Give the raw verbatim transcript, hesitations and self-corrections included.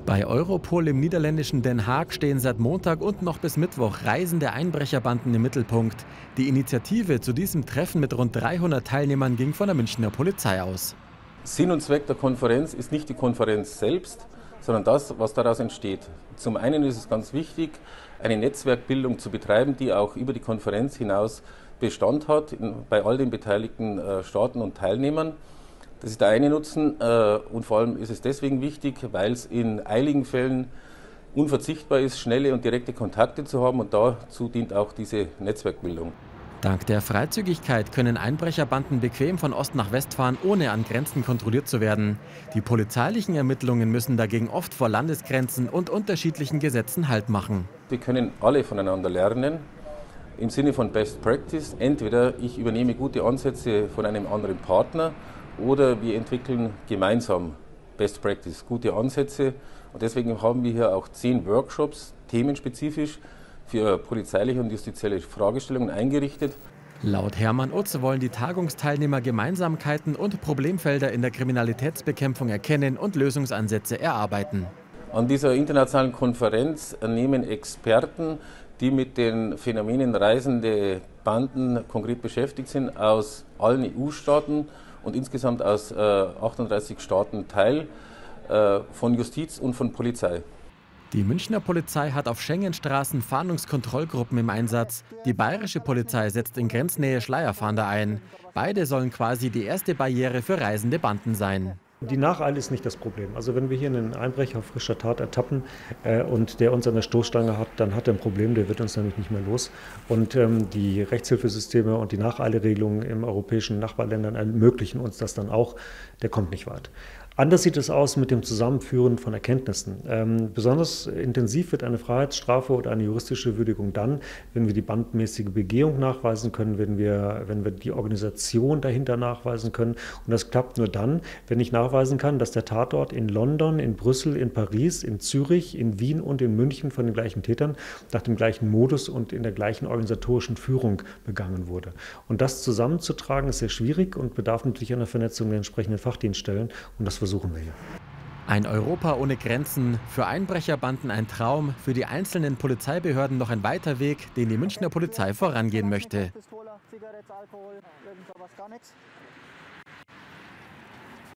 Bei Europol im niederländischen Den Haag stehen seit Montag und noch bis Mittwoch reisende Einbrecherbanden im Mittelpunkt. Die Initiative zu diesem Treffen mit rund dreihundert Teilnehmern ging von der Münchner Polizei aus. Sinn und Zweck der Konferenz ist nicht die Konferenz selbst, sondern das, was daraus entsteht. Zum einen ist es ganz wichtig, eine Netzwerkbildung zu betreiben, die auch über die Konferenz hinaus Bestand hat bei all den beteiligten Staaten und Teilnehmern. Das ist der eine Nutzen und vor allem ist es deswegen wichtig, weil es in eiligen Fällen unverzichtbar ist, schnelle und direkte Kontakte zu haben, und dazu dient auch diese Netzwerkbildung. Dank der Freizügigkeit können Einbrecherbanden bequem von Ost nach West fahren, ohne an Grenzen kontrolliert zu werden. Die polizeilichen Ermittlungen müssen dagegen oft vor Landesgrenzen und unterschiedlichen Gesetzen Halt machen. Wir können alle voneinander lernen, im Sinne von Best Practice. Entweder ich übernehme gute Ansätze von einem anderen Partner, oder wir entwickeln gemeinsam Best Practice, gute Ansätze. Und deswegen haben wir hier auch zehn Workshops, themenspezifisch für polizeiliche und justizielle Fragestellungen eingerichtet. Laut Hermann Utz wollen die Tagungsteilnehmer Gemeinsamkeiten und Problemfelder in der Kriminalitätsbekämpfung erkennen und Lösungsansätze erarbeiten. An dieser internationalen Konferenz nehmen Experten, die mit den Phänomenen reisende Banden konkret beschäftigt sind, aus allen E U-Staaten und insgesamt aus äh, achtunddreißig Staaten teil, äh, von Justiz und von Polizei. Die Münchner Polizei hat auf Schengenstraßen Fahndungskontrollgruppen im Einsatz. Die bayerische Polizei setzt in Grenznähe Schleierfahnder ein. Beide sollen quasi die erste Barriere für reisende Banden sein. Die Nacheile ist nicht das Problem. Also wenn wir hier einen Einbrecher auf frischer Tat ertappen äh, und der uns an der Stoßstange hat, dann hat er ein Problem, der wird uns nämlich nicht mehr los. Und ähm, die Rechtshilfesysteme und die Nacheileregelungen im europäischen Nachbarländern ermöglichen uns das dann auch. Der kommt nicht weit. Anders sieht es aus mit dem Zusammenführen von Erkenntnissen. Ähm, besonders intensiv wird eine Freiheitsstrafe oder eine juristische Würdigung dann, wenn wir die bandmäßige Begehung nachweisen können, wenn wir, wenn wir die Organisation dahinter nachweisen können. Und das klappt nur dann, wenn ich nachweisen kann, dass der Tatort in London, in Brüssel, in Paris, in Zürich, in Wien und in München von den gleichen Tätern nach dem gleichen Modus und in der gleichen organisatorischen Führung begangen wurde. Und das zusammenzutragen ist sehr schwierig und bedarf natürlich einer Vernetzung der entsprechenden Fachdienststellen. Und das versuchen wir hier. Ein Europa ohne Grenzen, für Einbrecherbanden ein Traum, für die einzelnen Polizeibehörden noch ein weiter Weg, den die Münchner Polizei vorangehen möchte.